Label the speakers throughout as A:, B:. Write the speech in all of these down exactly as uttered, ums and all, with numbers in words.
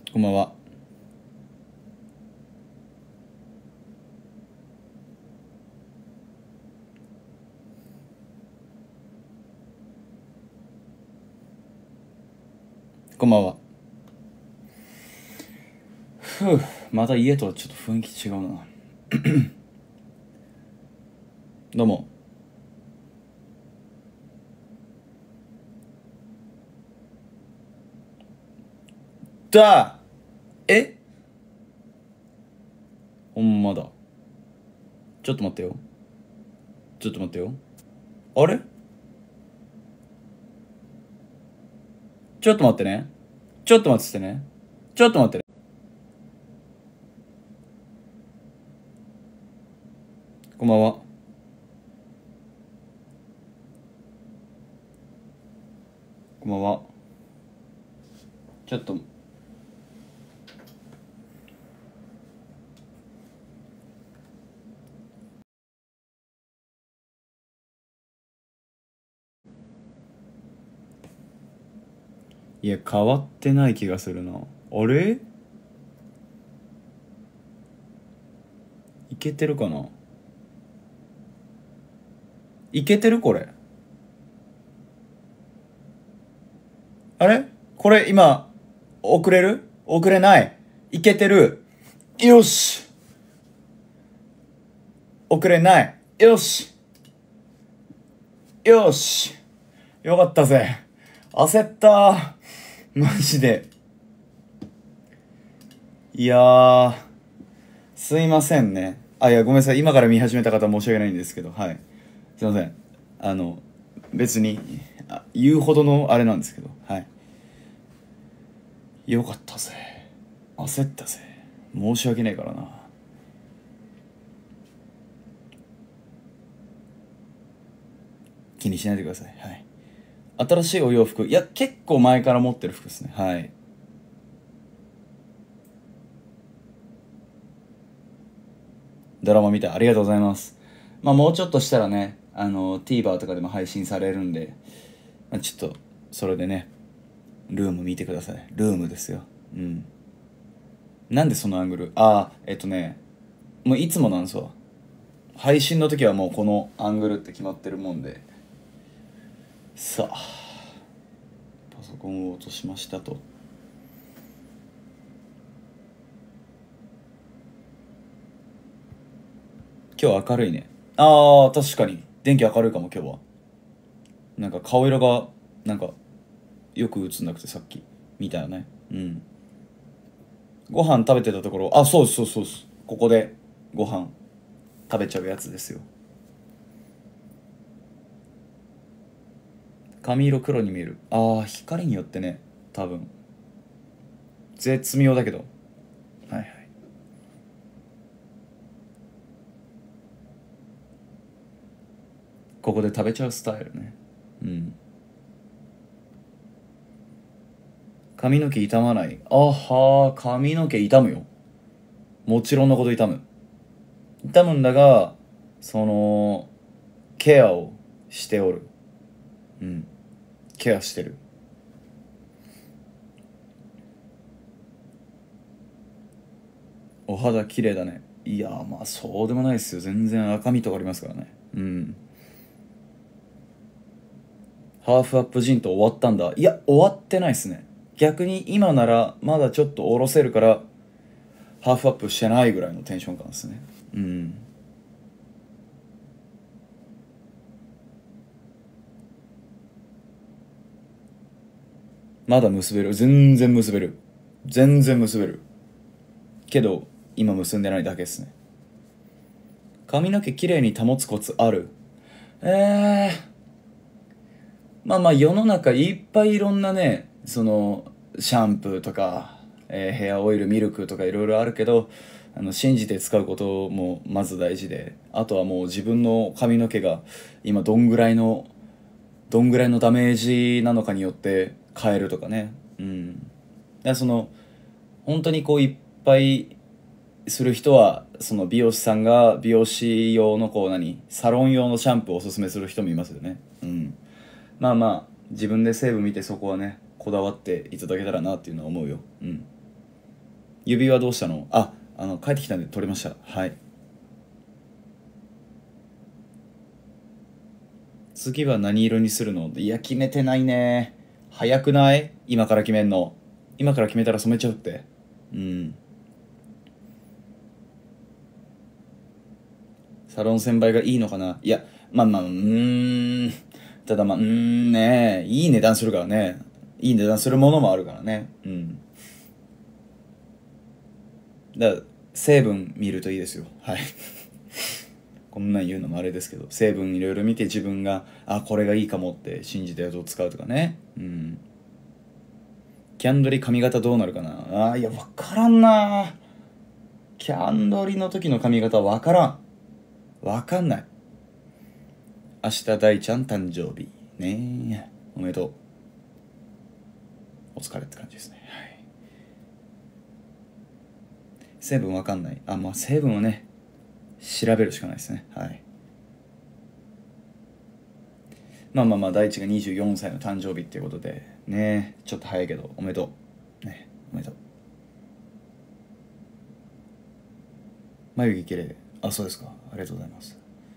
A: こんばんは。こんばんは。ふう、また家とはちょっと雰囲気違うな。どうも。だえほんまだ。ちょっと待ってよ。ちょっと待ってよ。あれちょっと待ってね。ちょっと待っててね。ちょっと待ってね。こんばんは。こんばんは。ちょっと。いや、変わってない気がするな。あれいけてるかな。いけてるこれ。あれこれ今、遅れる遅れない。いけてる。よし。遅れない。よし。よし。よかったぜ。焦った。マジで。いやー、すいませんね。あ、いや、ごめんなさい。今から見始めた方申し訳ないんですけど、はい。すいません。あの、別に、あ言うほどのあれなんですけど、はい。よかったぜ。焦ったぜ。申し訳ないからな。気にしないでください。はい。新しいお洋服。いや、結構前から持ってる服ですね。はい。ドラマ見てありがとうございます。まあもうちょっとしたらね、あの、TVer とかでも配信されるんで、まあ、ちょっと、それでね、ルーム見てください。ルームですよ。うん。なんでそのアングルああ、えっとね、もういつもなんですわ。配信の時はもうこのアングルって決まってるもんで。さあ、パソコンを落としましたと。今日明るいね。ああ、確かに。電気明るいかも今日は。なんか顔色が、なんか、よく映んなくてさっき。みたいなね。うん。ご飯食べてたところ、あ、そうそうそうそう。ここでご飯食べちゃうやつですよ。髪色黒に見える。ああ、光によってね、多分。絶妙だけど。はいはい。ここで食べちゃうスタイルね。うん。髪の毛傷まない。あはー、髪の毛傷むよ。もちろんのこと痛む。痛むんだが、その、ケアをしておる。うん。ケアしてる。お肌綺麗だね。いやー、まあそうでもないですよ。全然赤みとかありますからね。うん。ハーフアップジント終わったんだ。いや、終わってないっすね。逆に今ならまだちょっと下ろせるから、ハーフアップしてないぐらいのテンション感ですね。うん。まだ結べる。全然結べる。全然結べる。けど、今結んでないだけですね。髪の毛きれいに保つコツある？えー、まあまあ世の中いっぱいいろんなね、その、シャンプーとか、えーヘアオイル、ミルクとかいろいろあるけど、あの、信じて使うこともまず大事で、あとはもう自分の髪の毛が今どんぐらいの、どんぐらいのダメージなのかによって変えるとかね。うん。だからその、本当にこういっぱいする人は、その美容師さんが美容師用のこう何、サロン用のシャンプーをおすすめする人もいますよね。うん。まあまあ、自分で成分見てそこはね、こだわっていただけたらなっていうのは思うよ。うん。 指輪どうしたの？あ、あの帰ってきたんで取れました。はい。次は何色にするの？いや決めてないね。早くない？今から決めんの。今から決めたら染めちゃうって。うん。サロン専売がいいのかな。いや、まあまあ、うーん。ただまあ、うーんね、いい値段するからね。いい値段するものもあるからね。うん。だから成分見るといいですよ。はい。こんなん言うのもあれですけど、成分いろいろ見て自分が、あ、これがいいかもって信じたやつを使うとかね。うん。キャンドリ髪型どうなるかな。あー、いや、わからんな。キャンドリの時の髪型わからん。わかんない。明日大ちゃん誕生日。ねえ。おめでとう。お疲れって感じですね。はい。成分わかんない。あ、まあ成分をね、調べるしかないですね。はい。まあまあまあ、大地がにじゅうよんさいの誕生日っていうことで、ね、ちょっと早いけど、おめでとう。ね、おめでとう。眉毛綺麗。あ、そうですか。ありがとうございます。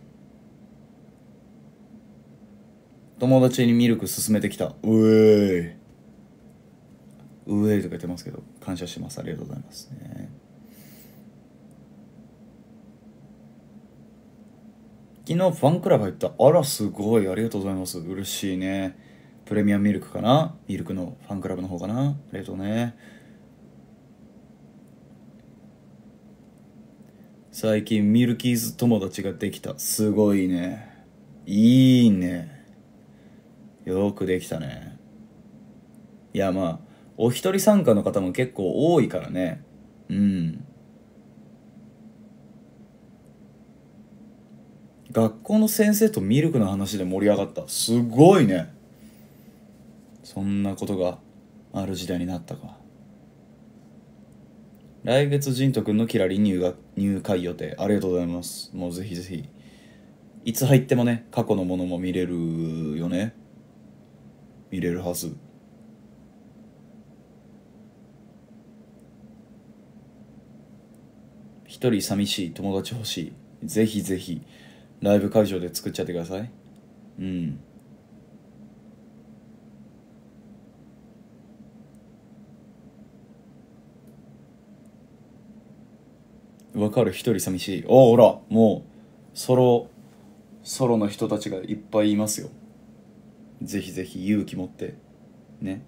A: 友達にミルク勧めてきた。うえーい。うえーいとか言ってますけど、感謝してます。ありがとうございますね。昨日ファンクラブ入った。あら、すごい。ありがとうございます。嬉しいね。プレミアムミルクかな、ミルクのファンクラブの方かな。ありがとうね。最近ミルキーズ友達ができた。すごいね。いいね。よくできたね。いやまあ、お一人参加の方も結構多いからね。うん。学校の先生とミルクの話で盛り上がった。すごいね。そんなことがある時代になったか。来月ジント君のキラリ入学入会予定。ありがとうございます。もうぜひぜひ。いつ入ってもね、過去のものも見れるよね。見れるはず。一人寂しい、友達欲しい。ぜひぜひライブ会場で作っちゃってください。うん。わかる。一人寂しい。おほら、もうソロソロの人たちがいっぱいいますよ。ぜひぜひ勇気持ってね。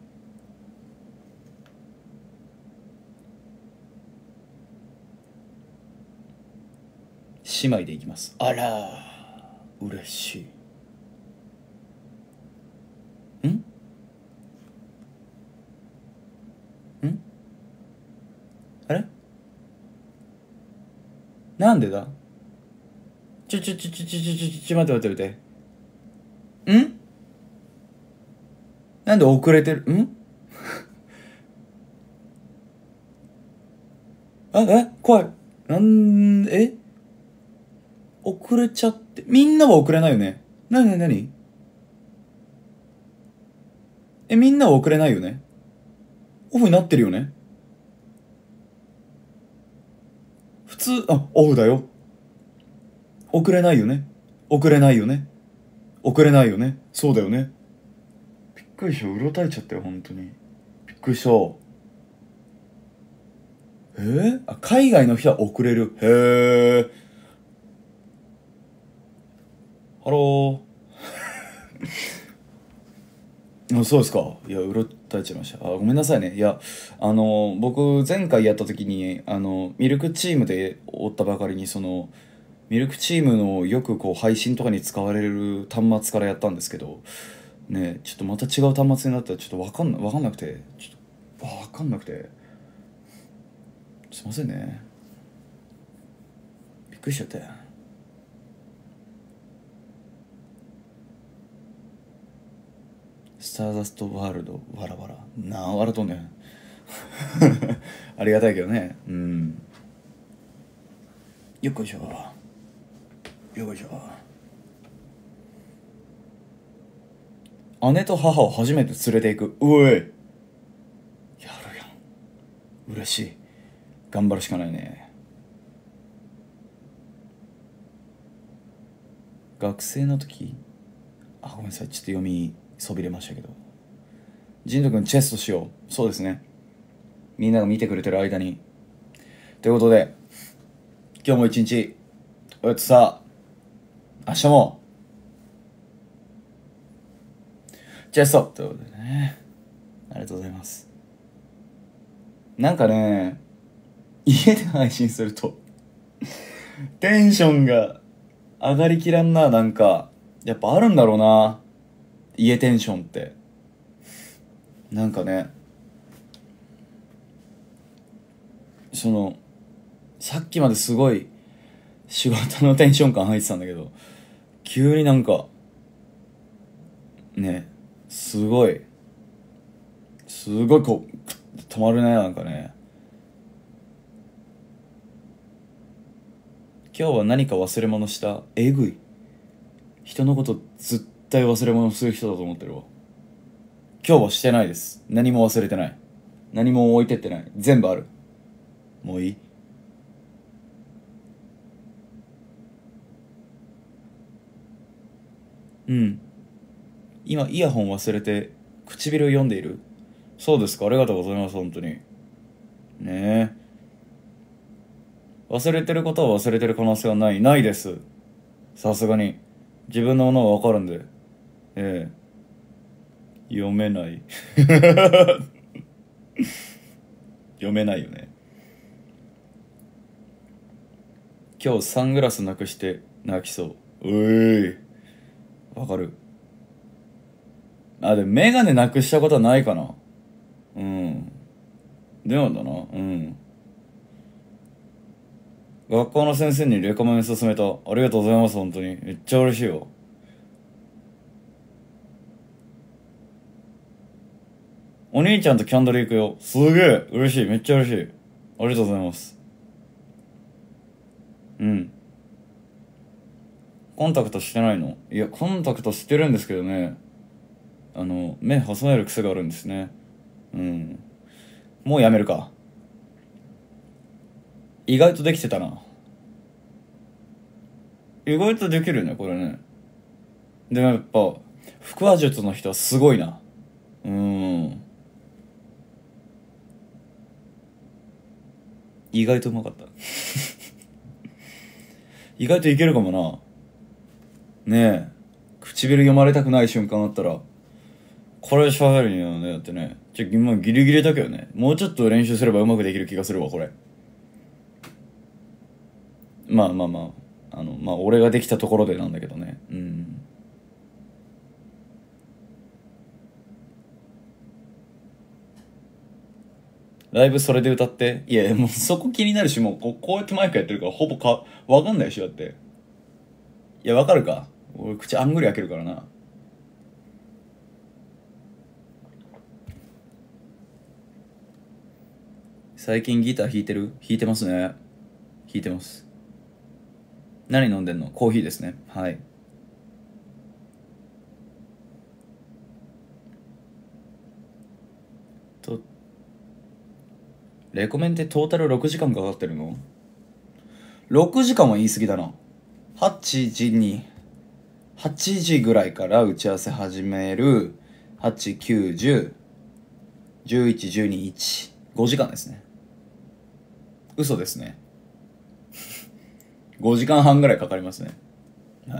A: 姉妹でいきます。あらー、嬉しい。んんあれ、なんでだ。ちょちょちょちょちょちょちょちょ待って待って待って。んなんで遅れてるん。あ、え怖い。なんえ遅れちゃって。みんなは遅れないよね。なになになに。え、みんなは遅れないよね。オフになってるよね。普通、あ、オフだよ。遅れないよね。遅れないよね。遅れないよね。そうだよね。びっくりした。うろたえちゃったよ、本当に。びっくりした。えー、あ、海外の人は遅れる。へえ。ハロー。あ、そうですか。いや、うろたえちゃいました。あ、ごめんなさいね。いや、あの、僕、前回やった時に、あの、ミルクチームでおったばかりに、その、ミルクチームのよくこう配信とかに使われる端末からやったんですけど、ね、ちょっとまた違う端末になったらちょっとわかんな、わかんなくて、ちょっと、わかんなくて、すいませんね。びっくりしちゃったよ。スターダストワールド、わらわら。なあ、笑とんねん。ありがたいけどね。うん。よっこいしょ。よっこいしょ。姉と母を初めて連れて行く。うえ、やるやん。嬉しい。 頑張るしかないね。学生の時、あ、ごめんなさい、ちょっと読みそびれましたけど、ジント君チェストしよう。そうですね、みんなが見てくれてる間に。ということで今日も一日おやつさ、明日もチェストということでね、ありがとうございます。なんかね、家で配信するとテンションが上がりきらんな。なんかやっぱあるんだろうな、家テンションって。なんかね、そのさっきまですごい仕事のテンション感入ってたんだけど、急になんかね、すごいすごいこう止まるね。なんかね、今日は何か忘れ物した？えぐい。人のこと絶対忘れ物する人だと思ってるわ。今日はしてないです。何も忘れてない。何も置いてってない。全部ある。もういい？うん。今イヤホン忘れて唇を読んでいる。そうですか、ありがとうございます、本当に。ねえ。忘れてることは忘れてる可能性はない。ないです。さすがに。自分のものがわかるんで。ええ。読めない。読めないよね。今日サングラスなくして泣きそう。うーい。わかる。あ、でもメガネなくしたことはないかな。うん。でもだな。うん。学校の先生にレコメン勧めた。ありがとうございます、本当に。めっちゃ嬉しいよ。お兄ちゃんとキャンドル行くよ。すげえ嬉しい。めっちゃ嬉しい。ありがとうございます。うん。コンタクトしてないの？いや、コンタクトしてるんですけどね。あの、目細める癖があるんですね。うん。もうやめるか。意外とできてたな。意外とできるね、これね。でもやっぱ、腹話術の人はすごいな。うーん。意外とうまかった。意外といけるかもな。ねえ。唇読まれたくない瞬間あったら、これ喋るんよね。だってね。ちょ、まあ、ギリギリだけどね。もうちょっと練習すればうまくできる気がするわ、これ。まあまあまあ。あの、まあ、俺ができたところでなんだけどね。うん。ライブそれで歌って。いや、もうそこ気になるし、もうこう、こうやってマイクやってるから、ほぼか、わかんないでしょ、だって。いや、わかるか。俺、口あんぐり開けるからな。最近ギター弾いてる？弾いてますね。弾いてます。何飲んでんの？コーヒーですね。はい。と、レコメンってトータルろくじかんかかってるの？ ろく 時間は言い過ぎだな。はちじに、はちじぐらいから打ち合わせ始める。はち、きゅう、じゅう、じゅういち、じゅうに、いち。ごじかんですね。嘘ですね。ごじかんはんぐらいかかりますね。はい。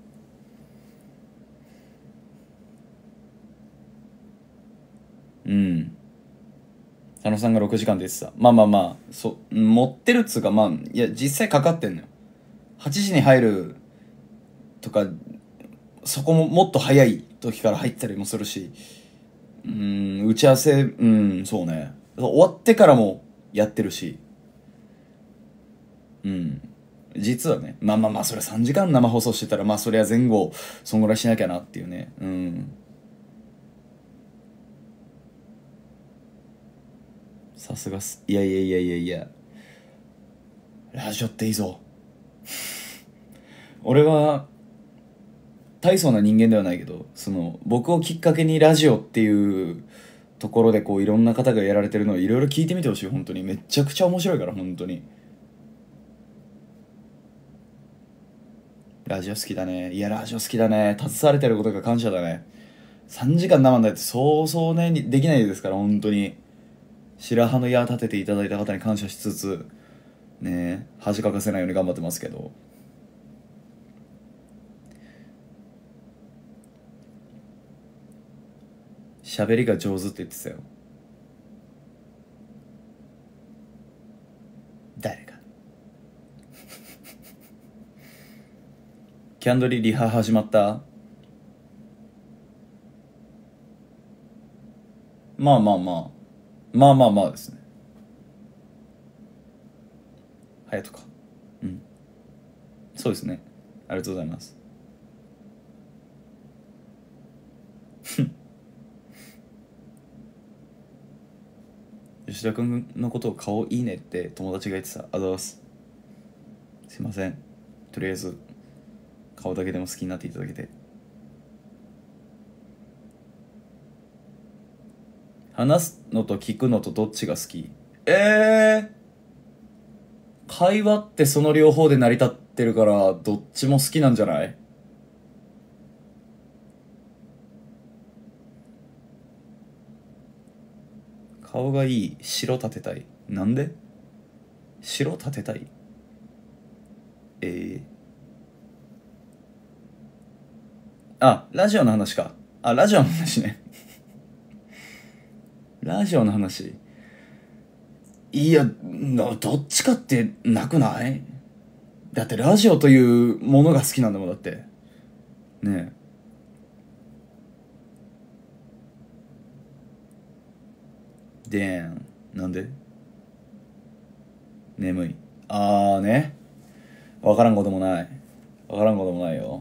A: うん。佐野さんがろくじかんで言ってた。まあまあまあ、そう、持ってるっつうか、まあ、いや、実際かかってんのよ。はちじに入るとか、そこももっと早い時から入ったりもするし、うん、打ち合わせ、うん、そうね。終わってからもやってるし、うん。実はね、まあまあまあ、それさんじかん生放送してたら、まあそりゃ前後、そんぐらいしなきゃなっていうね。うん。さすがっす。いやいやいやいやいや。ラジオっていいぞ。俺は、大層な人間ではないけど、その、僕をきっかけにラジオっていうところでこういろんな方がやられてるのをいろいろ聞いてみてほしい。本当にめちゃくちゃ面白いから。本当にラジオ好きだね。いやラジオ好きだね。携われてることが感謝だね。さんじかん生だってそうそうねできないですから。本当に白羽の矢立てていただいた方に感謝しつつね、恥かかせないように頑張ってますけど。喋りが上手って言ってたよ。誰かキャンドリリハ始まった？まあまあまあまあまあまあですね。隼人か。うん、そうですね。ありがとうございます。吉田君のことを顔いいねって友達が言ってた。あざーす。すいません。とりあえず顔だけでも好きになっていただけて。話すのと聞くのとどっちが好き？えー、会話ってその両方で成り立ってるからどっちも好きなんじゃない？顔がいい。城立てたい。なんで？城立てたい？えー、あ、ラジオの話か。あ、ラジオの話ね。ラジオの話。いや、などっちかってなくない？だってラジオというものが好きなんだもん。だってねえ。でーん。なんで？眠い。あーね。わからんこともない。わからんこともないよ。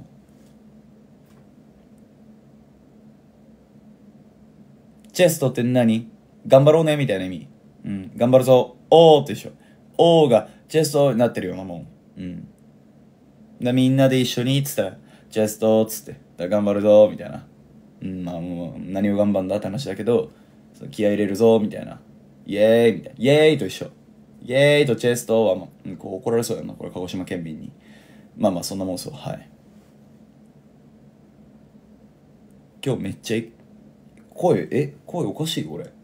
A: チェストって何？頑張ろうねみたいな意味。うん。頑張るぞ。おーってでしょ。おーがチェストになってるようなもん。うん。だみんなで一緒にっつったら、チェストっつって。だ頑張るぞみたいな。うん、まあもう何を頑張んだって話だけど、その気合い入れるぞみたいな。イエーイみたいな。イエーイと一緒。イエーイとチェストは、まあ、うん、こう怒られそうやな。これ鹿児島県民に。まあまあそんなもんそう。はい。今日めっちゃい声、え声おかしい俺。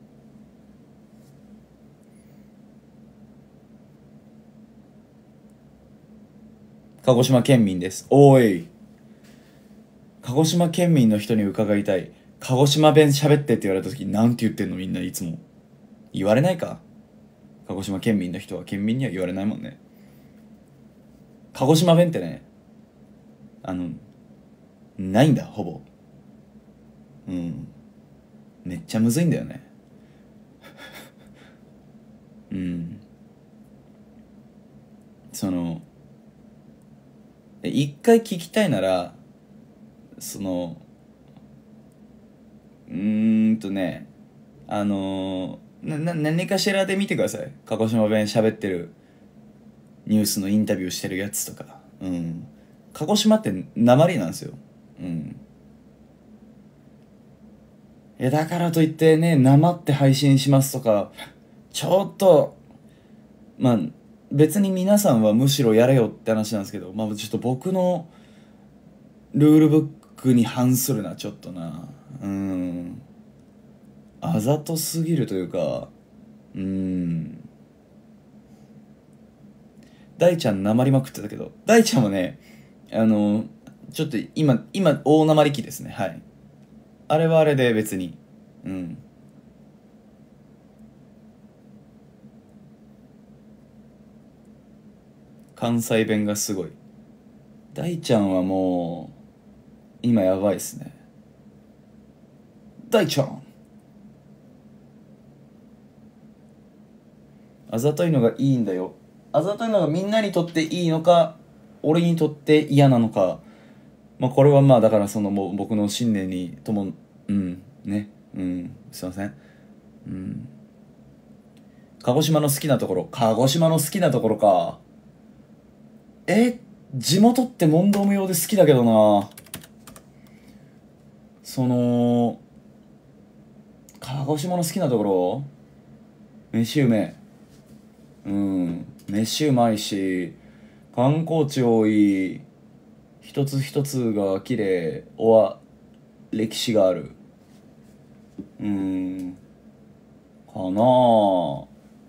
A: 鹿児島県民です。おーい。鹿児島県民の人に伺いたい。鹿児島弁喋ってって言われた時なんて言ってんの？みんないつも。言われないか？鹿児島県民の人は県民には言われないもんね。鹿児島弁ってね、あの、ないんだ、ほぼ。うん。めっちゃむずいんだよね。うん。その、一回聞きたいなら、その、うーんとね、あのー、な、な、何かしらで見てください。鹿児島弁喋ってるニュースのインタビューしてるやつとか。うん。鹿児島って訛りなんですよ。うん。いや、だからといってね、生って配信しますとか、ちょっと、まあ、別に皆さんはむしろやれよって話なんですけど、まあちょっと僕のルールブックに反するな、ちょっとな。うん。あざとすぎるというか、うん。大ちゃんなまりまくってたけど、大ちゃんもね、あの、ちょっと今、今、大なまり期ですね。はい。あれはあれで別に。うん。関西弁がすごい。大ちゃんはもう、今やばいっすね。大ちゃんあざといのがいいんだよ。あざといのがみんなにとっていいのか、俺にとって嫌なのか。まあこれはまあだからそのもう僕の信念にとも、うん、ね、うん、すいません。うん。鹿児島の好きなところ。鹿児島の好きなところか。え、地元って問答無用で好きだけどな。その、鹿鹿児島の好きなところ、飯うめえ。うん、飯うまいし、観光地多い、一つ一つが綺麗、おわ、歴史がある。うん、かなあ。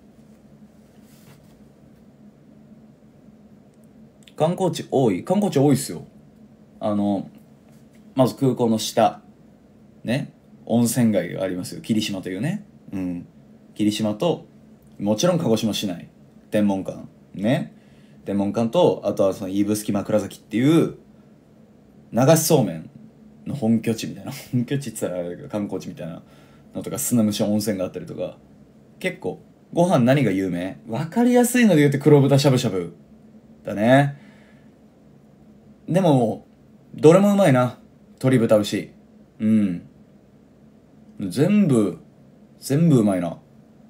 A: 観光地多い観光地多いっすよ。あの、まず空港の下、ね、温泉街がありますよ。霧島というね。うん。霧島と、もちろん鹿児島市内、天文館。ね。天文館と、あとはその指宿枕崎っていう、流しそうめんの本拠地みたいな。本拠地って言ったらあれだけど、観光地みたいなのとか、砂蒸し温泉があったりとか、結構、ご飯何が有名わかりやすいので言うと黒豚しゃぶしゃぶ。だね。でも、どれもうまいな。鶏豚牛。うん。全部、全部うまいな。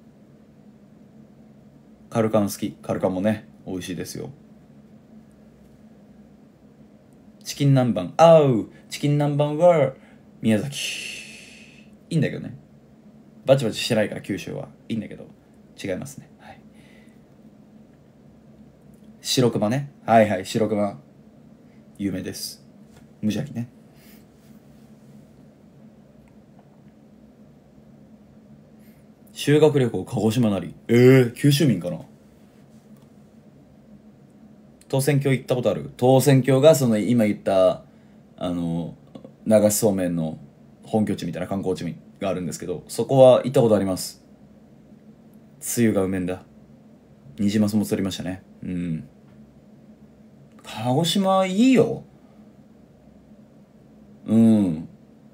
A: カルカン好き。カルカンもね、美味しいですよ。チキン南蛮。あう。チキン南蛮は、宮崎。いいんだけどね。バチバチしてないから、九州は。いいんだけど、違いますね。はい。白熊ね。はいはい、白熊。有名です。無邪気ね。修学旅行鹿児島なり。ええー、九州民かな。当選郷行ったことある？当選郷がその今言ったあの流しそうめんの本拠地みたいな観光地があるんですけど、そこは行ったことあります。つゆがうめんだ。ニジマスも釣りましたね。うん。鹿児島いいよ。うん。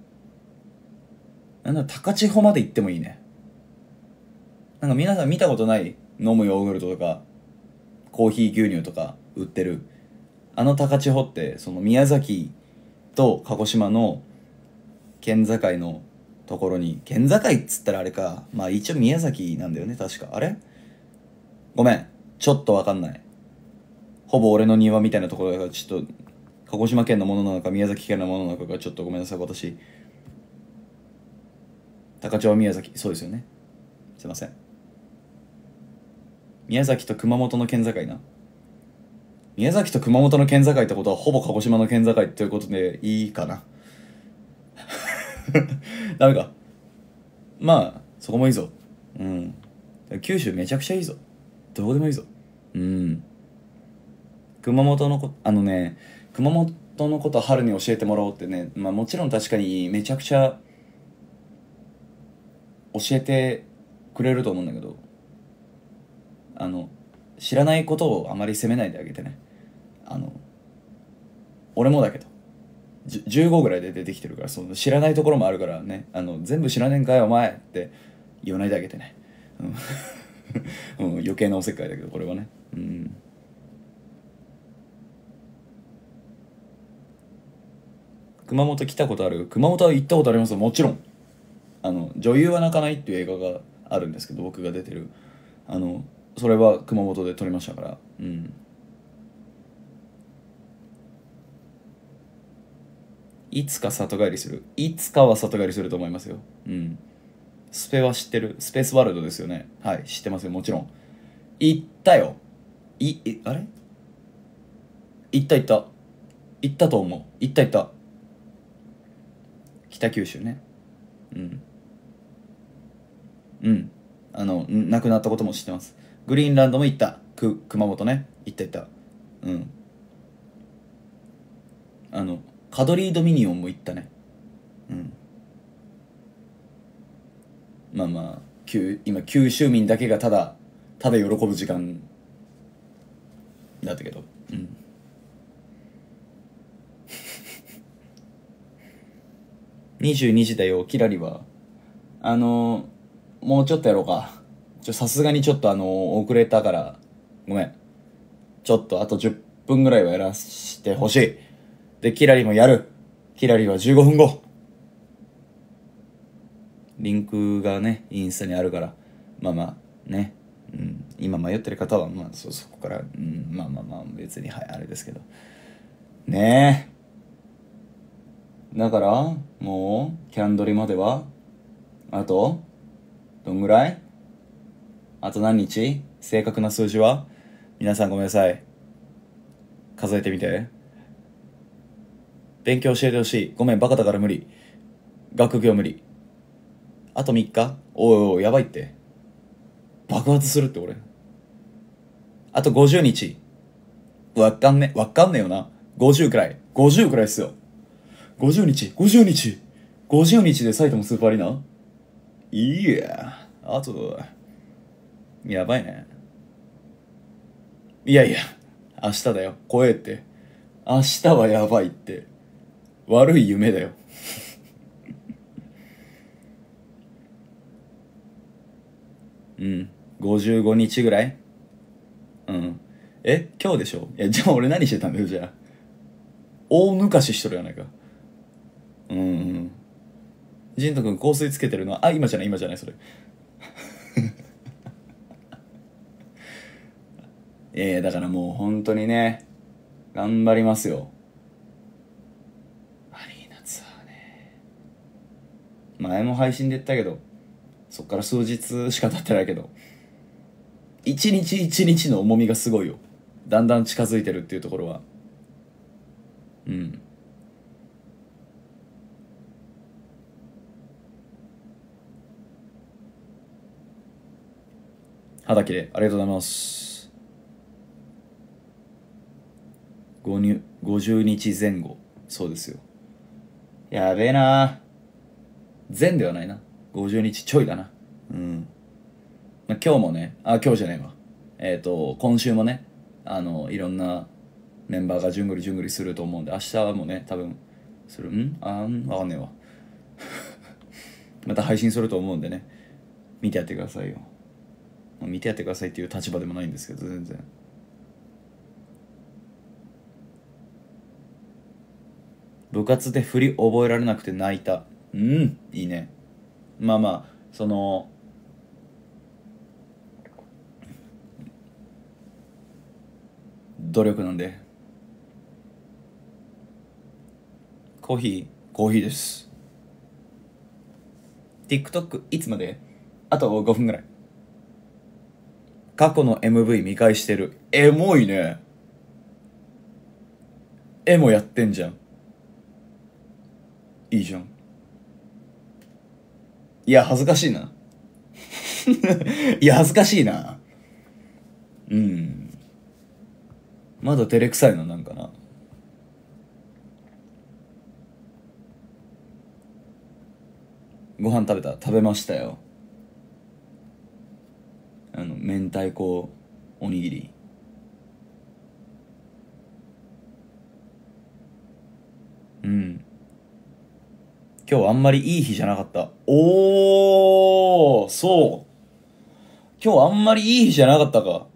A: なんだ高千穂まで行ってもいいね。なんか皆さん見たことない？飲むヨーグルトとかコーヒー牛乳とか売ってるあの高千穂って、その宮崎と鹿児島の県境のところに、県境っつったらあれか、まあ一応宮崎なんだよね、確か。あれごめん、ちょっとわかんない。ほぼ俺の庭みたいなところだから、ちょっと鹿児島県のものなのか宮崎県のものなのかがちょっとごめんなさい。私高千穂は宮崎、そうですよね。すいません。宮崎と熊本の県境な。宮崎と熊本の県境ってことはほぼ鹿児島の県境っていうことでいいかな。ダメか。まあそこもいいぞ。うん。九州めちゃくちゃいいぞ。どうでもいいぞ。うん。熊本のこあのね熊本のこと春に教えてもらおうってね、まあもちろん確かにめちゃくちゃ教えてくれると思うんだけど、あの知らないことをあまり責めないであげてね。あの俺もだけどじゅうごぐらいで出てきてるから、その知らないところもあるからね、あの全部知らねえんかいお前って言わないであげてね。うん、うん、余計なおせっかいだけどこれはね。うん。熊本来たことある？熊本は行ったことありますよ、もちろん。あの女優は泣かないっていう映画があるんですけど、僕が出てる、あのそれは熊本で撮りましたから。うん。いつか里帰りする。いつかは里帰りすると思いますよ。うん。スペは知ってる？スペースワールドですよね。はい、知ってますよ、もちろん。行ったよ。い、いあれ行った行った。行ったと思う。行った行った。北九州ね。うん。うん。あの、亡くなったことも知ってます。グリーンランドも行った。く、熊本ね。行った行った。うん。あの、カドリードミニオンも行ったね。うん。まあまあ、九今、九州民だけがただ、ただ喜ぶ時間だったけど。うん。にじゅうにじだよ、キラリは。あのー、もうちょっとやろうか。ちょ、さすがにちょっとあのー、遅れたから、ごめん。ちょっとあとじゅっぷんぐらいはやらしてほしい。で、キラリもやる。キラリはじゅうごふんご。リンクがね、インスタにあるから。まあまあ、ね。うん、今迷ってる方は、まあそ、そこから、うん、まあまあまあ、別に、はい、あれですけど。ねえ。だから、もう、キャンドリまでは、あと、 どんぐらい？あと何日？正確な数字は？皆さんごめんなさい。数えてみて。勉強教えてほしい。ごめん、バカだから無理。学業無理。あとみっか？おいおい、やばいって。爆発するって俺。あとごじゅうにち。わかんね、わかんねえよな。ごじゅうくらい。ごじゅうくらいっすよ。ごじゅうにち、ごじゅうにち。ごじゅうにちで埼玉スーパーアリーナ？いや、あと、やばいね。いやいや、明日だよ。怖えって。明日はやばいって。悪い夢だよ。うん。ごじゅうごにちぐらい。うん。え今日でしょ？いや、じゃあ俺何してたんだよ、じゃあ。大抜かししとるやないか。うんうん。ジント君香水つけてるのは、あ、今じゃない、今じゃない、それ。ええだからもう本当にね、頑張りますよ。アリーナツアーね。前も配信で言ったけど、そっから数日しか経ってないけど、一日一日の重みがすごいよ。だんだん近づいてるっていうところは。うん。肌綺麗。ありがとうございます。ご入、ごじゅうにちぜん後。そうですよ。やべえな。全ではないな。ごじゅうにちちょいだな。うん。まあ、今日もね、あ、今日じゃないわ。えっ、と、今週もね、あの、いろんなメンバーがじゅんぐりじゅんぐりすると思うんで、明日もね、多分、する、んあんわかんねえわ。また配信すると思うんでね、見てやってくださいよ。まあ見てやってくださいっていう立場でもないんですけど、全然。部活で振り覚えられなくて泣いた。うん、いいね。まあまあ、その、努力なんで。コーヒー、コーヒーです。TikTok いつまで？あとごふんぐらい。過去の エムブイ 見返してる。エモいね。エモやってんじゃん。いいじゃん。いや、恥ずかしいな。いや、恥ずかしいな。うん。まだ照れくさいの、なんかな。ご飯食べた？食べましたよ。あの、明太子おにぎり。うん。今日あんまりいい日じゃなかった。おー、そう。今日あんまりいい日じゃなかったか。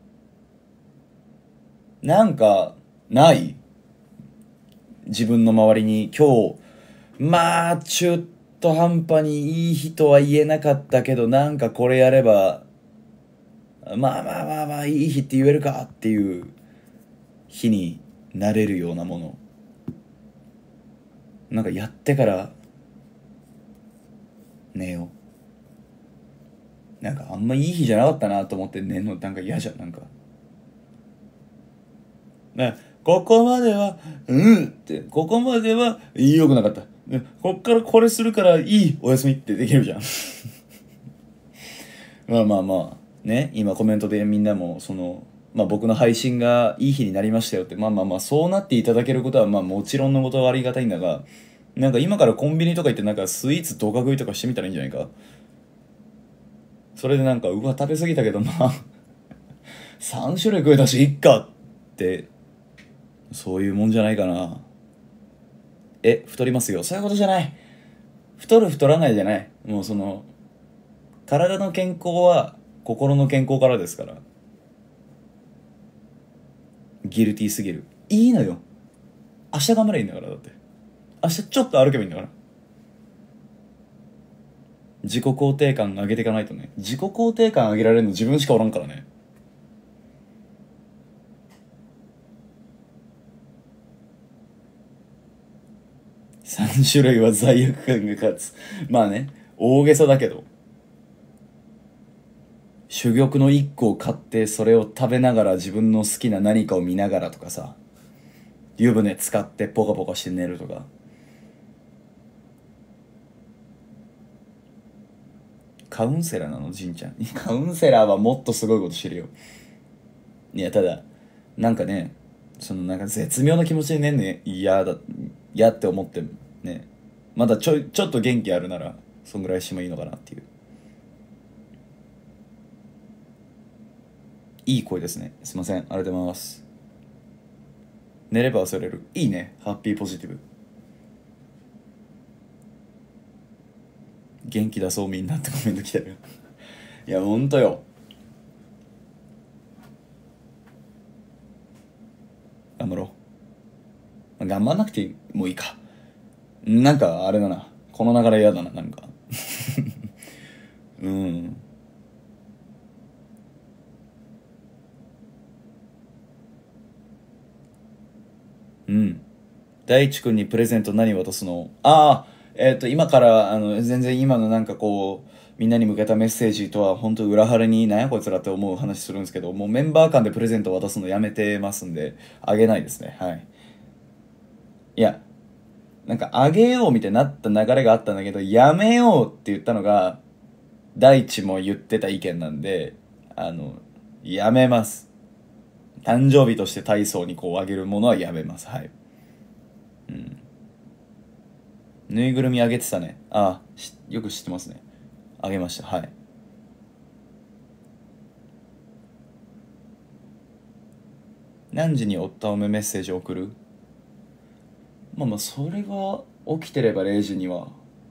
A: なんか、ない自分の周りに今日、まあ、中途半端にいい日とは言えなかったけど、なんかこれやれば、まあまあまあまあ、いい日って言えるかっていう日になれるようなもの。なんかやってから寝よう。なんかあんまいい日じゃなかったなと思って寝るのなんか嫌じゃん、なんか。ね、ここまでは、うんって、ここまでは良くなかった。ね、こっからこれするからいい、おやすみってできるじゃん。まあまあまあ、ね、今コメントでみんなも、その、まあ僕の配信がいい日になりましたよって、まあまあまあ、そうなっていただけることは、まあもちろんのことはありがたいんだが、なんか今からコンビニとか行ってなんかスイーツドカ食いとかしてみたらいいんじゃないか。それでなんか、うわ、食べ過ぎたけど、まあ、さん種類食えたし、いっかって、そういうもんじゃないかな。え、太りますよ。そういうことじゃない。太る太らないじゃない。もうその、体の健康は心の健康からですから。ギルティーすぎる。いいのよ。明日頑張ればいいんだから、だって。明日ちょっと歩けばいいんだから。自己肯定感上げていかないとね。自己肯定感上げられるの自分しかおらんからね。さん種類は罪悪感が勝つ。まあね、大げさだけど。 珠玉の一個を買ってそれを食べながら自分の好きな何かを見ながらとかさ、湯船使ってポカポカして寝るとか。カウンセラーなのじんちゃん。カウンセラーはもっとすごいことしてるよ。いや、ただなんかね、そのなんか絶妙な気持ちで寝んね嫌だ嫌って思ってね、まだちょいちょっと元気あるならそんぐらいしてもいいのかなっていう。いい声ですね。すいません、ありがとうございます。寝れば忘れる、いいね。ハッピーポジティブ。元気出そうみんなってコメント来てる。いやほんとよ、頑張ろう。頑張んなくてもいいか。なんかあれだな、この流れ嫌だな、なんかうん。うん。大地君にプレゼント何渡すの？ああ、えっと、今から、あの、全然今のなんかこう、みんなに向けたメッセージとは本当裏腹になんやこいつらって思う話するんですけど、もうメンバー間でプレゼント渡すのやめてますんで、あげないですね。はい。いや、なんかあげようみたいになった流れがあったんだけど、やめようって言ったのが、大地も言ってた意見なんで、あの、やめます。誕生日として体操にこうあげるものはやめます。はい。うん。ぬいぐるみあげてたね。ああ、しよく知ってますね。あげました。はい。何時におったおめメッセージ送る？まあまあ、それが起きてればれいじには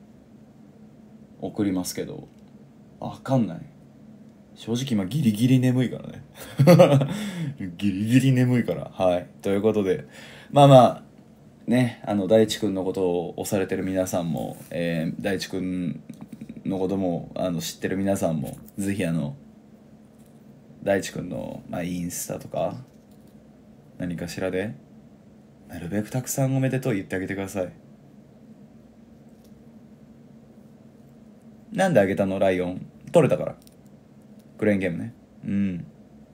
A: 送りますけど、わかんない。正直今ギリギリ眠いからね。ギリギリ眠いから。はい。ということで、まあまあ、ね、あの、大地くんのことを推されてる皆さんも、えー、大地くんのことも、あの、知ってる皆さんも、ぜひあの、大地くんの、まあ、インスタとか、何かしらで、なるべくたくさんおめでとう言ってあげてください。なんであげたのライオン？取れたから。クレーンゲームね。うん。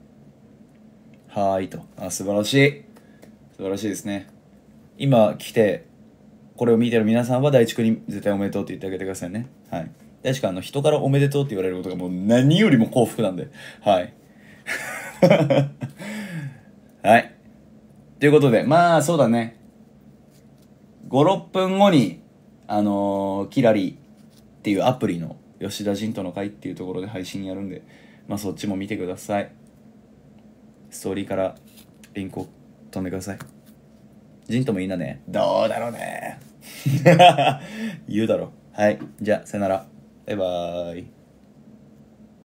A: はーいと。あ、素晴らしい。素晴らしいですね。今来て、これを見てる皆さんは大地君に絶対おめでとうって言ってあげてくださいね。はい。大地君、あの、人からおめでとうって言われることがもう何よりも幸福なんで。はい。はい。ということで、まあ、そうだね。ご、ろっぷんごに、あのー、キラリっていうアプリの吉田仁との会っていうところで配信やるんで、まあそっちも見てください。ストーリーからリンクを飛んでください。ジンともいいんだね。どうだろうね。言うだろう。はい。じゃあ、さよなら。バイバーイ。